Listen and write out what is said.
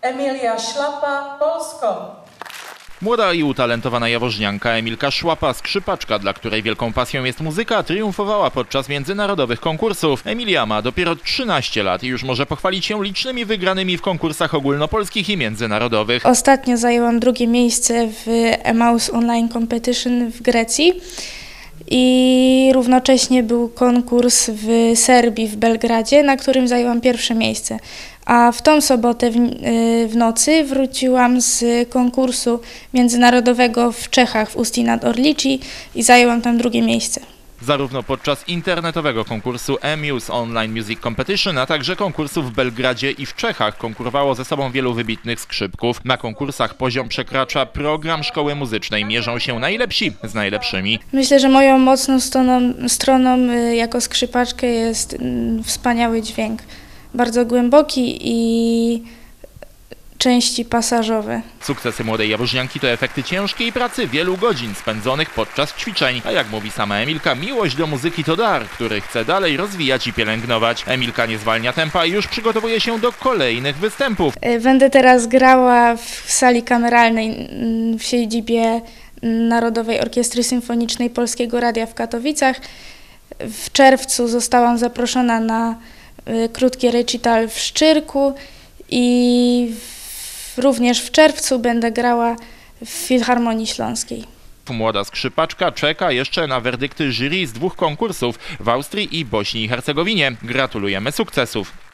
Emilia Szlapa, Polsko. Młoda i utalentowana jaworznianka Emilka Szłapa, skrzypaczka, dla której wielką pasją jest muzyka, triumfowała podczas międzynarodowych konkursów. Emilia ma dopiero 13 lat i już może pochwalić się licznymi wygranymi w konkursach ogólnopolskich i międzynarodowych. Ostatnio zajęłam drugie miejsce w Emmaus Online Competition w Grecji i równocześnie był konkurs w Serbii, w Belgradzie, na którym zajęłam pierwsze miejsce. A w tą sobotę w nocy wróciłam z konkursu międzynarodowego w Czechach, w Ústí nad Orlicí i zajęłam tam drugie miejsce. Zarówno podczas internetowego konkursu Emmaus Online Music Competition, a także konkursu w Belgradzie i w Czechach konkurowało ze sobą wielu wybitnych skrzypków. Na konkursach poziom przekracza program szkoły muzycznej. Mierzą się najlepsi z najlepszymi. Myślę, że moją mocną stroną jako skrzypaczkę jest wspaniały dźwięk. Bardzo głęboki i części pasażowe. Sukcesy młodej jaworznianki to efekty ciężkiej pracy, wielu godzin spędzonych podczas ćwiczeń. A jak mówi sama Emilka, miłość do muzyki to dar, który chce dalej rozwijać i pielęgnować. Emilka nie zwalnia tempa i już przygotowuje się do kolejnych występów. Będę teraz grała w sali kameralnej w siedzibie Narodowej Orkiestry Symfonicznej Polskiego Radia w Katowicach. W czerwcu zostałam zaproszona na krótki recital w Szczyrku i również w czerwcu będę grała w Filharmonii Śląskiej. Młoda skrzypaczka czeka jeszcze na werdykty jury z 2 konkursów w Austrii i Bośni i Hercegowinie. Gratulujemy sukcesów.